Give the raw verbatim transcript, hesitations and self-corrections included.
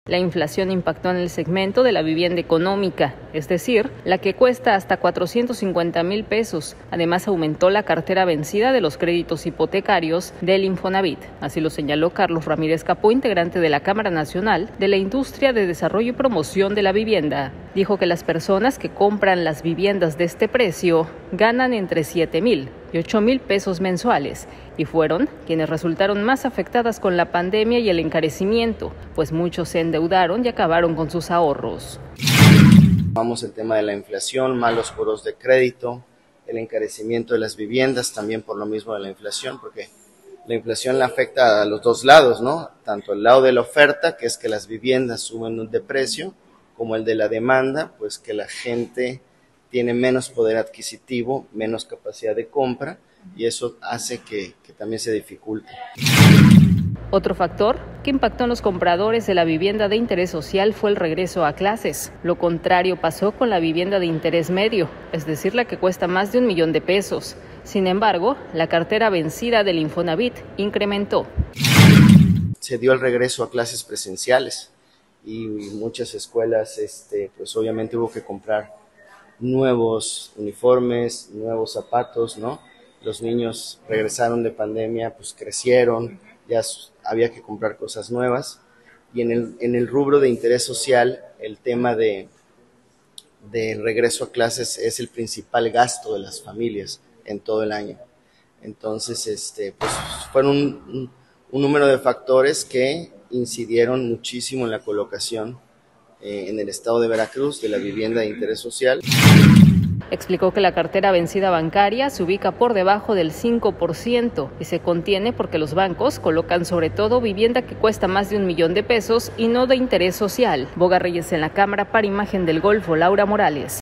La inflación impactó en el segmento de la vivienda económica, es decir, la que cuesta hasta cuatrocientos cincuenta mil pesos. Además, aumentó la cartera vencida de los créditos hipotecarios del Infonavit. Así lo señaló Carlos Ramírez Capó, integrante de la Cámara Nacional de la Industria de Desarrollo y Promoción de la Vivienda. Dijo que las personas que compran las viviendas de este precio ganan entre siete mil y ocho mil pesos mensuales y fueron quienes resultaron más afectadas con la pandemia y el encarecimiento, pues muchos se endeudaron y acabaron con sus ahorros. Vamos el tema de la inflación, malos coros de crédito, el encarecimiento de las viviendas, también por lo mismo de la inflación, porque la inflación la afecta a los dos lados, ¿no? Tanto el lado de la oferta, que es que las viviendas suben de precio, como el de la demanda, pues que la gente tiene menos poder adquisitivo, menos capacidad de compra, y eso hace que, que también se dificulte. Otro factor que impactó en los compradores de la vivienda de interés social fue el regreso a clases. Lo contrario pasó con la vivienda de interés medio, es decir, la que cuesta más de un millón de pesos. Sin embargo, la cartera vencida del Infonavit incrementó. Se dio el regreso a clases presenciales y muchas escuelas, este, pues obviamente hubo que comprar nuevos uniformes, nuevos zapatos, ¿no? Los niños regresaron de pandemia, pues crecieron, ya había que comprar cosas nuevas. Y en el, en el rubro de interés social, el tema de, de regreso a clases es el principal gasto de las familias en todo el año. Entonces, este, pues fueron un, un, un número de factores que incidieron muchísimo en la colocación eh, en el estado de Veracruz de la vivienda de interés social. Explicó que la cartera vencida bancaria se ubica por debajo del cinco por ciento y se contiene porque los bancos colocan sobre todo vivienda que cuesta más de un millón de pesos y no de interés social. Boga Reyes en la Cámara para Imagen del Golfo, Laura Morales.